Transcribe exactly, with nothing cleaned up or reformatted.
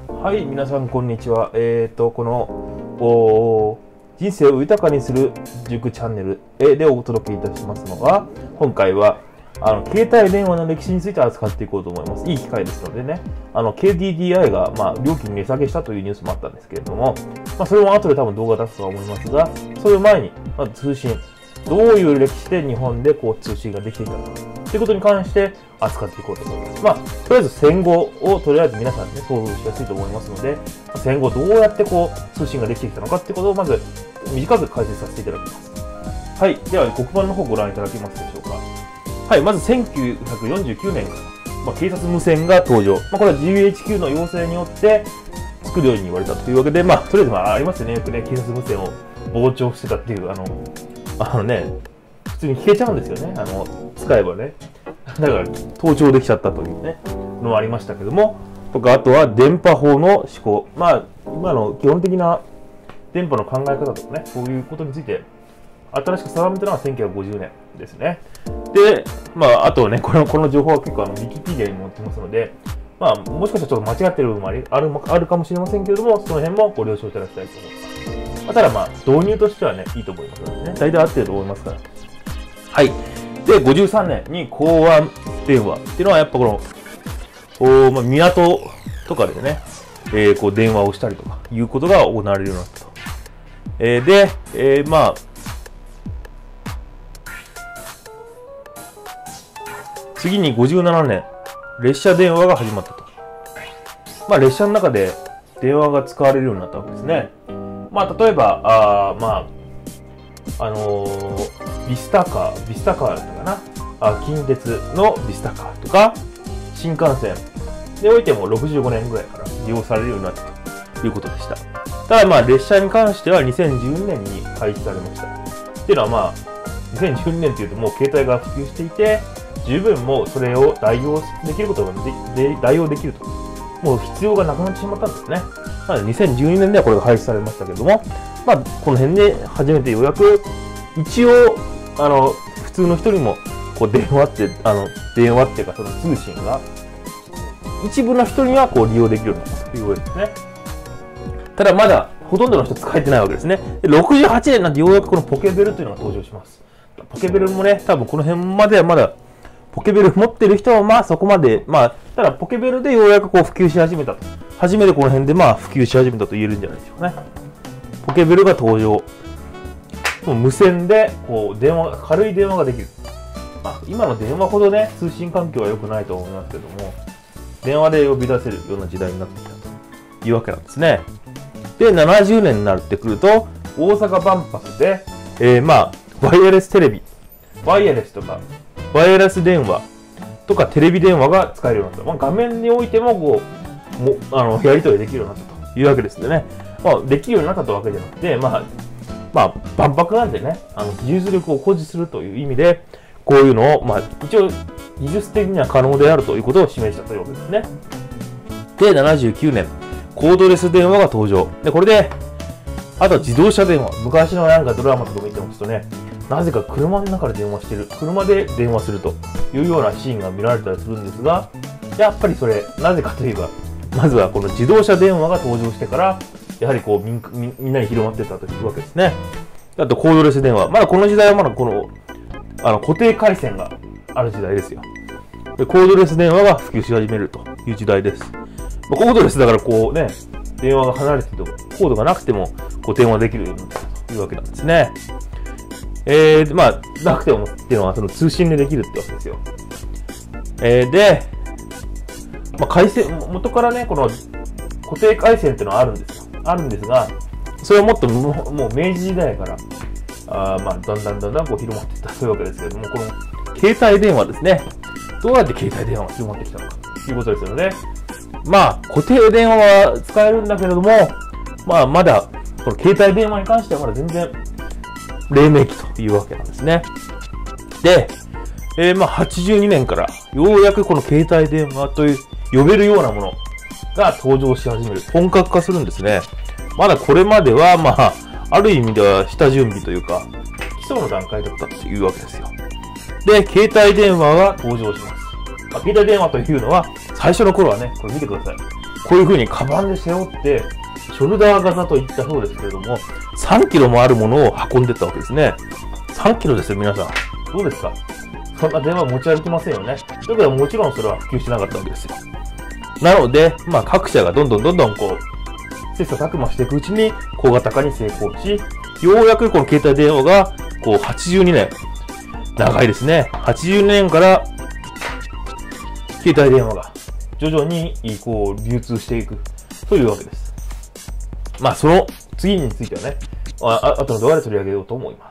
はい、皆さんこんにちは。えっ、ー、と、このお人生を豊かにする塾チャンネルでお届けいたしますのは、今回はあの携帯電話の歴史について扱っていこうと思います。いい機会ですのでね、あの ケーディーディーアイ が、まあ、料金値下げしたというニュースもあったんですけれども、まあ、それも後で多分動画出すとは思いますが、それ前に、まず通信、どういう歴史で日本でこう通信ができていたのかということに関して扱っていこうと思います。まあ、とりあえず戦後をとりあえず皆さんね、想像しやすいと思いますので、戦後どうやってこう通信ができてきたのかっていうことをまず短く解説させていただきます。はい、では黒板の方をご覧いただけますでしょうか。はい、まずせんきゅうひゃくよんじゅうきゅうねんから、まあ、警察無線が登場。まあ、これは ジーエイチキュー の要請によって作るように言われたというわけで、まあ、とりあえずまあありますよね、よくね、警察無線を傍聴してたっていう、あの、あのね、普通に聞けちゃうんですよね、あの、使えばね。だから、盗聴できちゃったというね、のもありましたけども、とか、あとは電波法の施行。まあ、今の基本的な電波の考え方とかね、そういうことについて、新しく定めたのはせんきゅうひゃくごじゅうねんですね。で、まあ、あとね、この、この情報は結構あの、ウィキペディアに載ってますので、まあ、もしかしたらちょっと間違ってる部分もありあるあるかもしれませんけれども、その辺もご了承いただきたいと思います。まあ、ただまあ、導入としてはね、いいと思いますのでね、大体合ってると思いますから。はい。で、ごじゅうさんねんに港湾電話っていうのは、やっぱこの、おまあ、港とかでね、えー、こう電話をしたりとかいうことが行われるようになったと。えー、で、えー、まあ、次にごじゅうななねん、列車電話が始まったと。まあ、列車の中で電話が使われるようになったわけですね。まあ、例えば、あまあ、あのー、ビスタカー、ビスタカーだったかな。あ近鉄のビスタカーとか、新幹線においてもろくじゅうごねんぐらいから利用されるようになったということでした。ただ、まあ、列車に関してはにせんじゅうにねんに開始されました。っていうのは、まあ、にせんじゅうにねんというともう携帯が普及していて、十分もうそれを代用できることがでで代用できると。もう必要がなくなってしまったんですね。なのでにせんじゅうにねんではこれが廃止されましたけども、まあ、この辺で初めてようやく、一応、あの、普通の人にも、こう電話って、あの、電話っていうかその通信が、一部の人にはこう利用できるようになったというわけですね。ただまだ、ほとんどの人使えてないわけですね。で、ろくじゅうはちねんになってようやくこのポケベルというのが登場します。ポケベルもね、多分この辺まではまだ、ポケベル持ってる人はまあそこまで、まあ、ただポケベルでようやくこう普及し始めたと。初めてこの辺でまあ普及し始めたと言えるんじゃないでしょうかね。ポケベルが登場。もう無線でこう電話、軽い電話ができる。まあ、今の電話ほどね、通信環境は良くないと思いますけども、電話で呼び出せるような時代になってきたというわけなんですね。で、ななじゅうねんになってくると、大阪万博で、えー、まあ、ワイヤレステレビ、ワイヤレスとか、ワイヤレス電話とかテレビ電話が使えるようになった。まあ、画面においてもこうもあのやり取りできるようになったというわけですね。まあ、できるようになったというわけじゃなくて、まあ、まあ、万博なんでね、あの技術力を誇示するという意味で、こういうのを、まあ、一応技術的には可能であるということを示したというわけですね。で、ななじゅうきゅうねん、コードレス電話が登場。で、これで、あとは自動車電話。昔のなんかドラマとか見てますとね、なぜか車の中で電話してる、車で電話するというようなシーンが見られたりするんですが、やっぱりそれ、なぜかといえば、まずはこの自動車電話が登場してから、やはりこうみん、み、みんなに広まっていったというわけですね。あとコードレス電話。まだこの時代はまだこの、あの固定回線がある時代ですよ。で、コードレス電話が普及し始めるという時代です。まあ、コードレスだからこうね、電話が離れてても、コードがなくてもこう電話できるようになったというわけなんですね。えー、まあ、なくてもっていうのはその通信でできるってわけですよ。えー、で、まあ、回線、元からね、この固定回線っていうのはあるんですよ。あるんですが、それはもっともう、もう明治時代から、あまあ、だんだんだんだんこう広まっていったというわけですけれども、この携帯電話ですね。どうやって携帯電話が広まってきたのかということですよね。まあ、固定電話は使えるんだけれども、まあ、まだ、この携帯電話に関してはまだ全然、黎明期というわけなんですね。で、えー、まあはちじゅうにねんからようやくこの携帯電話という呼べるようなものが登場し始める。本格化するんですね。まだこれまではまあ、ある意味では下準備というか、基礎の段階だったというわけですよ。で、携帯電話が登場します。まあ、携帯電話というのは、最初の頃はね、これ見てください。 こういう風にカバンで背負って、ショルダー型といったそうですけれども、さんキロもあるものを運んでったわけですね。さんキロですよ、皆さん。どうですか？そんな電話持ち歩きませんよね。だけどもちろんそれは普及してなかったわけですよ。なので、まあ各社がどんどんどんどんこう、切磋琢磨していくうちに小型化に成功し、ようやくこの携帯電話が、こうはちじゅうにねん、長いですね。はちじゅうねんから携帯電話が徐々にこう流通していくというわけです。まあその次についてはね、あ後の動画で取り上げようと思います。